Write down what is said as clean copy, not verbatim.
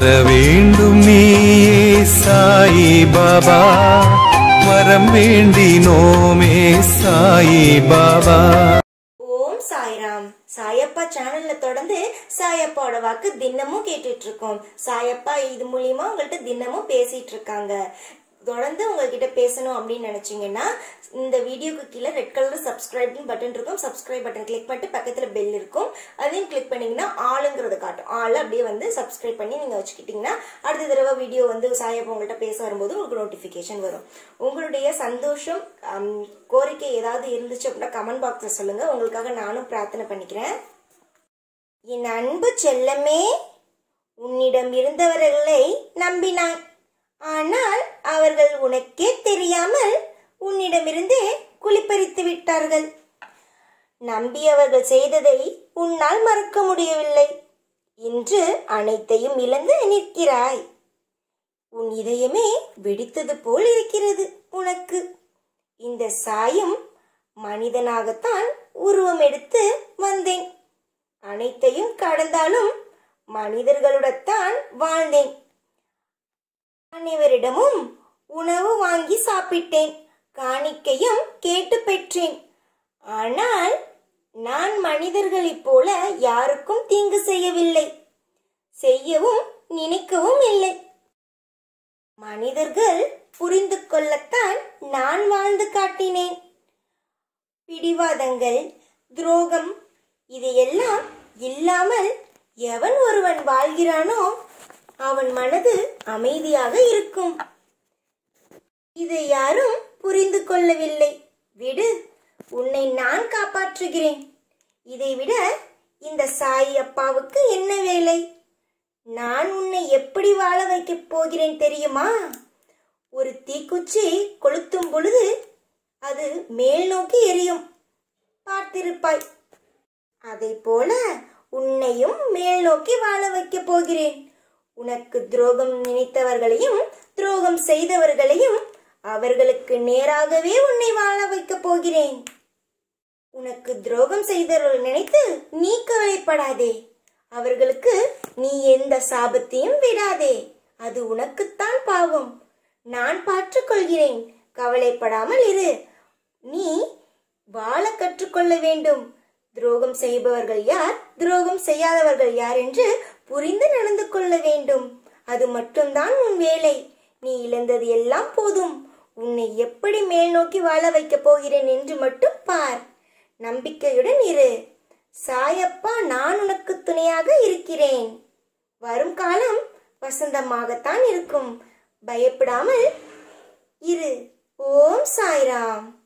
வேண்டும் நீயே சாயி பாபா, வரம் வேண்டினோமே சாயி பாபா. ஓம் சாய்ராம். சாயப்பா சேனல்ல தொடர்ந்து சாயப்பாவோட வாக்கு தினமும் கேட்டுட்டு இருக்கோம். சாயப்பா இது மூலியமா உங்கள்கிட்ட தினமும் பேசிட்டு இருக்காங்க. தொடர்ந்து உங்ககிட்ட பேசணும் அப்படின்னு நினைச்சீங்கன்னா இந்த வீடியோக்கு கீழே ரெட் கலர் சப்ஸ்கிரைப் பட்டன் இருக்கும். சப்ஸ்கிரைப் பட்டன் கிளிக் பண்ணிட்டு பக்கத்துல பெல் இருக்கும், அதையும் கிளிக் பண்ணீங்கன்னா ஆளுங்கிறத காட்டும். ஆள் அப்படியே வந்து சப்ஸ்கிரைப் பண்ணி நீங்க வச்சுக்கிட்டீங்கன்னா அடுத்த தடவை வீடியோ வந்து சாயப்பா உங்கள்கிட்ட பேச வரும்போது உங்களுக்கு நோட்டிபிகேஷன் வரும். உங்களுடைய சந்தோஷம் கோரிக்கை ஏதாவது இருந்துச்சு அப்படின்னா கமெண்ட் பாக்ஸ்ல சொல்லுங்க. உங்களுக்காக நானும் பிரார்த்தனை பண்ணிக்கிறேன். என் அன்பு செல்லமே, உன்னிடம் இருந்தவர்களை நம்பினாய், ஆனால் அவர்கள் உனக்கே தெரியாமல் உன்னிடமிருந்தே குளிப்பறித்து விட்டார்கள். நம்பியவர்கள் செய்ததை உன்னால் மறக்க முடியவில்லை. இன்று அனைத்தையும் இழந்து நிற்கிறாய். உன் இதயமே வெடித்தது போல் இருக்கிறது உனக்கு. இந்த சாயும் மனிதனாகத்தான் உருவம் எடுத்து வந்தேன். அனைத்தையும் கடந்தாலும் மனிதர்களுடன் வாழ்ந்தேன். அனைவரிடமும் உணவு வாங்கி சாப்பிட்டேன், காணிக்கையும் கேட்டு பெற்றேன். ஆனால் நான் மனிதர்களைப் போல யாருக்கும் தீங்கு செய்யவில்லை, செய்யவும் நினைக்கவும் இல்லை. மனிதர்கள் புரிந்து கொள்ளத்தான் நான் வாழ்ந்து காட்டினேன். பிடிவாதங்கள், துரோகம் இதையெல்லாம் இல்லாமல் எவன் ஒருவன் வாழ்கிறானோ அவன் மனது அமைதியாக இருக்கும். இதை யாரும் புரிந்து கொள்ளவில்லை. விடு, உன்னை நான் காப்பாற்றுகிறேன். இதைவிட இந்த சாய் அப்பாவுக்கு என்ன வேலை? நான் உன்னை எப்படி வாழ வைக்கப் போகிறேன் தெரியுமா? ஒரு தீக்குச்சி கொளுத்தும் பொழுது அது மேல் நோக்கி எரியும், பார்த்திருப்பாய். அதை போல உன்னையும் மேல் நோக்கி வாழ வைக்கப் போகிறேன். உனக்கு துரோகம் நினைத்தவர்களையும் துரோகம் செய்தவர்களையும் அவர்களுக்கு நேராகவே உன்னை வாழ வைக்கப் போகிறேன். உனக்கு துரோகம் செய்தவர்கள் நினைத்து நீ கவலைப்படாதே. அவர்களுக்கு நீ எந்த சாபத்தையும் விடாதே. அது உனக்குத்தான் பாவம். நான் பார்த்துக்கொள்கிறேன். கவலைப்படாமல் இரு. நீ வாழ கற்றுக்கொள்ள வேண்டும். துரோகம் செய்பவர்கள் யார், துரோகம் செய்யாதவர்கள் யார் என்று புரிந்து நடந்து கொள்ள வேண்டும். அது மட்டும்தான் உன் வேலை. நீ இழந்தது எல்லாம் போதும். உன்னை எப்படி மேல் நோக்கி வாழ வைக்கப் போகிறேன் என்று மட்டும் பார். நம்பிக்கையுடன் இரு. சாயப்பா நான் உனக்கு துணையாக இருக்கிறேன். வரும் காலம் வசந்தமாகத்தான் இருக்கும். பயப்படாமல் இரு. ஓம் சாய்ராம்.